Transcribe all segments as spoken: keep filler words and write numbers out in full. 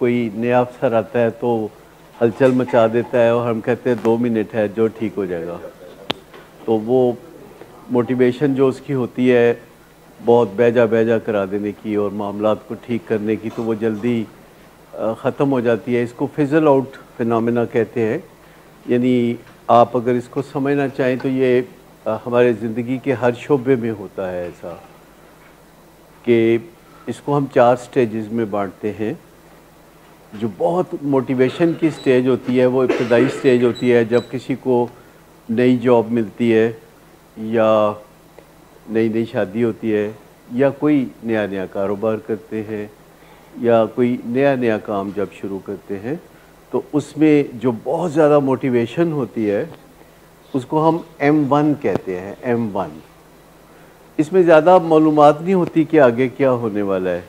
कोई नया अफसर आता है तो हलचल मचा देता है और हम कहते हैं दो मिनट है जो ठीक हो जाएगा। तो वो मोटिवेशन जो उसकी होती है बहुत बेजा बेजा करा देने की और मामलात को ठीक करने की, तो वो जल्दी ख़त्म हो जाती है। इसको फिज़ल आउट फिनोमेना कहते हैं। यानी आप अगर इसको समझना चाहें तो ये हमारे ज़िंदगी के हर शोबे में होता है ऐसा, कि इसको हम चार स्टेजेस में बांटते हैं। जो बहुत मोटिवेशन की स्टेज होती है वो इब्तदाई स्टेज होती है, जब किसी को नई जॉब मिलती है या नई नई शादी होती है या कोई नया नया कारोबार करते हैं या कोई नया नया काम जब शुरू करते हैं, तो उसमें जो बहुत ज़्यादा मोटिवेशन होती है उसको हम एम वन कहते हैं। एम वन, इसमें ज़्यादा मालूमात नहीं होती कि आगे क्या होने वाला है।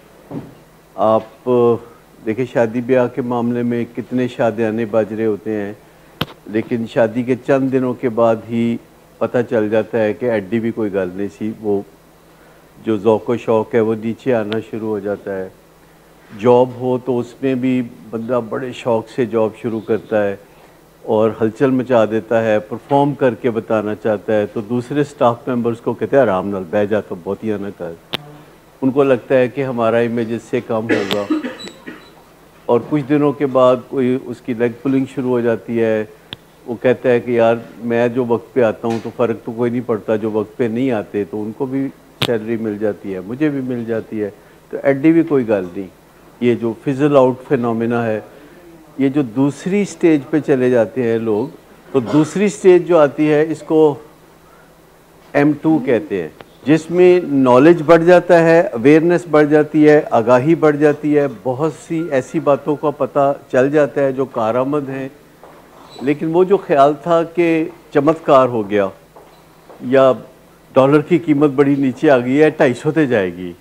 आप देखिए शादी ब्याह के मामले में कितने शादियाने बज रहे होते हैं, लेकिन शादी के चंद दिनों के बाद ही पता चल जाता है कि एडी भी कोई गल नहीं सी। वो जो ज़ौक़ शौक़ है वो नीचे आना शुरू हो जाता है। जॉब हो तो उसमें भी बंदा बड़े शौक़ से जॉब शुरू करता है और हलचल मचा देता है, परफॉर्म करके बताना चाहता है। तो दूसरे स्टाफ मेंबर्स को कहते हैं आराम नाल बह जा, तो बहुत ही ना कर। उनको लगता है कि हमारा इमेज इससे कम होगा और कुछ दिनों के बाद कोई उसकी लेग पुलिंग शुरू हो जाती है। वो कहता है कि यार मैं जो वक्त पे आता हूँ तो फ़र्क तो कोई नहीं पड़ता, जो वक्त पे नहीं आते तो उनको भी सैलरी मिल जाती है, मुझे भी मिल जाती है, तो एडी भी कोई गल नहीं। ये जो फिज़ल आउट फिनोमेना है, ये जो दूसरी स्टेज पे चले जाते हैं लोग, तो दूसरी स्टेज जो आती है इसको एम टू कहते हैं, जिसमें नॉलेज बढ़ जाता है, अवेयरनेस बढ़ जाती है, आगाही बढ़ जाती है, बहुत सी ऐसी बातों का पता चल जाता है जो कारआमद हैं। लेकिन वो जो ख्याल था कि चमत्कार हो गया या डॉलर की कीमत बड़ी नीचे आ गई है, ढाई सौ पे जाएगी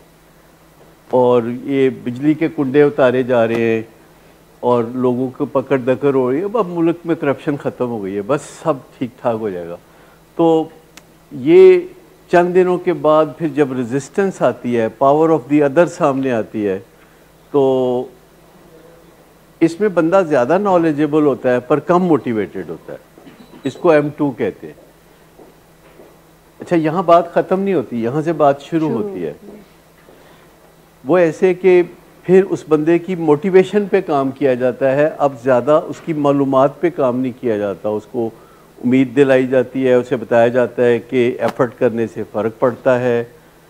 और ये बिजली के कुंडे उतारे जा रहे हैं और लोगों को पकड़ दकड़ हो रही है, अब मुल्क में करप्शन ख़त्म हो गई है, बस सब ठीक ठाक हो जाएगा। तो ये चंद दिनों के बाद फिर जब रेजिस्टेंस आती है, पावर ऑफ द अदर सामने आती है, तो इसमें बंदा ज़्यादा नॉलेजेबल होता है पर कम मोटिवेटेड होता है। इसको एम टू कहते हैं। अच्छा, यहाँ बात ख़त्म नहीं होती, यहाँ से बात शुरू होती है। वो ऐसे कि फिर उस बंदे की मोटिवेशन पे काम किया जाता है। अब ज़्यादा उसकी मालूमात पे काम नहीं किया जाता, उसको उम्मीद दिलाई जाती है, उसे बताया जाता है कि एफ़र्ट करने से फ़र्क पड़ता है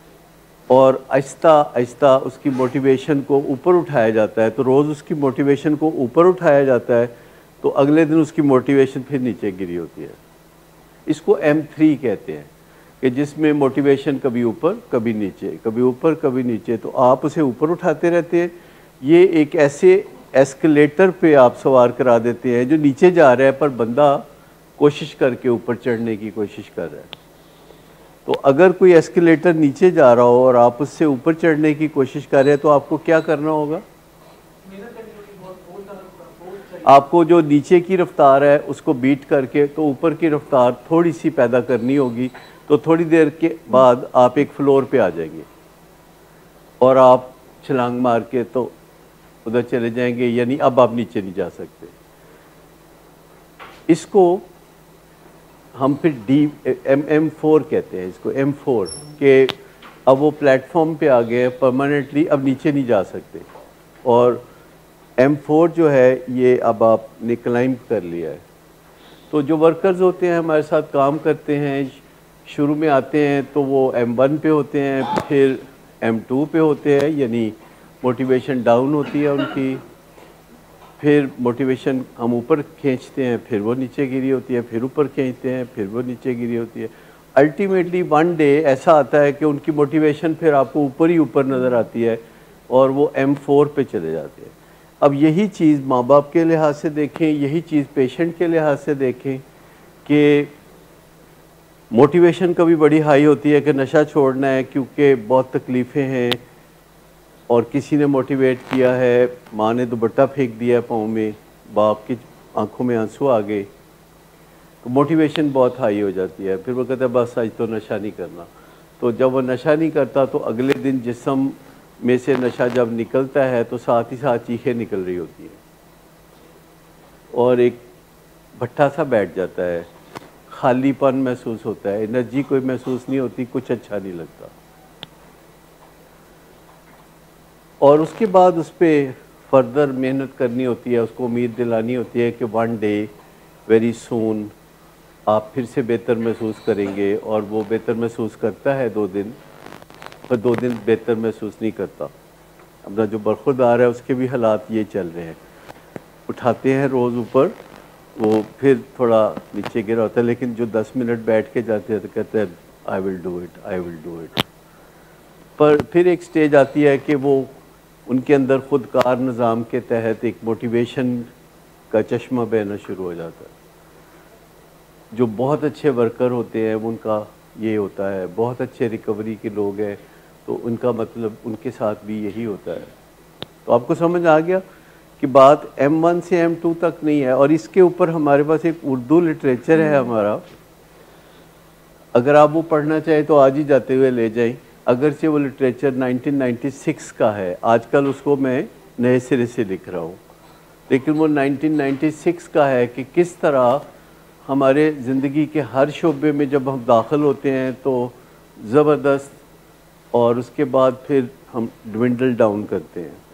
और आहिस्ता आहिस्ता उसकी मोटिवेशन को ऊपर उठाया जाता है। तो रोज़ उसकी मोटिवेशन को ऊपर उठाया जाता है तो अगले दिन उसकी मोटिवेशन फिर नीचे गिरी होती है। इसको एम थ्री कहते हैं, कि जिसमें मोटिवेशन कभी ऊपर कभी नीचे, कभी ऊपर कभी नीचे, तो आप उसे ऊपर उठाते रहते हैं। ये एक ऐसे एस्केलेटर पे आप सवार करा देते हैं जो नीचे जा रहा है पर बंदा कोशिश करके ऊपर चढ़ने की कोशिश कर रहा है। तो अगर कोई एस्केलेटर नीचे जा रहा हो और आप उससे ऊपर चढ़ने की कोशिश कर रहे हैं तो आपको क्या करना होगा? आपको जो नीचे की रफ्तार है उसको बीट करके तो ऊपर की रफ्तार थोड़ी सी पैदा करनी होगी। तो थोड़ी देर के बाद आप एक फ्लोर पे आ जाएंगे और आप छलांग मार के तो उधर चले जाएंगे, यानी अब आप नीचे नहीं जा सकते। इसको हम फिर डी एम एम फोर कहते हैं, इसको एम फोर, के अब वो प्लेटफॉर्म पे आ गए परमानेंटली, अब नीचे नहीं जा सकते। और एम फोर जो है ये अब आपने क्लाइंब कर लिया है। तो जो वर्कर्स होते हैं हमारे साथ काम करते हैं, शुरू में आते हैं तो वो एम वन पे होते हैं, फिर एम टू पे होते हैं, यानी मोटिवेशन डाउन होती है उनकी, फिर मोटिवेशन हम ऊपर खींचते हैं, फिर वो नीचे गिरी होती है, फिर ऊपर खींचते हैं, फिर वो नीचे गिरी होती है। अल्टीमेटली वन डे ऐसा आता है कि उनकी मोटिवेशन फिर आपको ऊपर ही ऊपर नज़र आती है और वो एम फोर पे चले जाते हैं। अब यही चीज़ माँ बाप के लिहाज से देखें, यही चीज़ पेशेंट के लिहाज से देखें कि मोटिवेशन कभी बड़ी हाई होती है कि नशा छोड़ना है क्योंकि बहुत तकलीफ़ें हैं और किसी ने मोटिवेट किया है, माँ ने दुपट्टा फेंक दिया पाँव में, बाप की आंखों में आंसू आ गए, तो मोटिवेशन बहुत हाई हो जाती है। फिर वो कहता है बस आज तो नशा नहीं करना। तो जब वो नशा नहीं करता तो अगले दिन जिस्म में से नशा जब निकलता है तो साथ ही साथ चीखें निकल रही होती हैं और एक भट्ठा सा बैठ जाता है, खालीपन महसूस होता है, एनर्जी कोई महसूस नहीं होती, कुछ अच्छा नहीं लगता। और उसके बाद उस पर फर्दर मेहनत करनी होती है, उसको उम्मीद दिलानी होती है कि वन डे वेरी सून आप फिर से बेहतर महसूस करेंगे। और वो बेहतर महसूस करता है दो दिन, पर दो दिन बेहतर महसूस नहीं करता। अपना जो बरखुरदार है उसके भी हालात ये चल रहे हैं, उठाते हैं रोज़ ऊपर, वो फिर थोड़ा नीचे गिरा होता है, लेकिन जो दस मिनट बैठ के जाते हैं तो कहते हैं I will do it, I will do it. पर फिर एक स्टेज आती है कि वो उनके अंदर खुदकार निज़ाम के तहत एक मोटिवेशन का चश्मा बहना शुरू हो जाता है। जो बहुत अच्छे वर्कर होते हैं उनका ये होता है, बहुत अच्छे रिकवरी के लोग हैं तो उनका मतलब उनके साथ भी यही होता है। तो आपको समझ आ गया कि बात एम वन से एम टू तक नहीं है। और इसके ऊपर हमारे पास एक उर्दू लिटरेचर है हमारा, अगर आप वो पढ़ना चाहें तो आज ही जाते हुए ले जाएं। अगर से वो लिटरेचर नाइनटीन नाइंटी सिक्स का है, आजकल उसको मैं नए सिरे से लिख रहा हूँ, लेकिन वो नाइनटीन नाइंटी सिक्स का है कि किस तरह हमारे ज़िंदगी के हर शोबे में जब हम दाखिल होते हैं तो ज़बरदस्त, और उसके बाद फिर हम ड्विंडल डाउन करते हैं।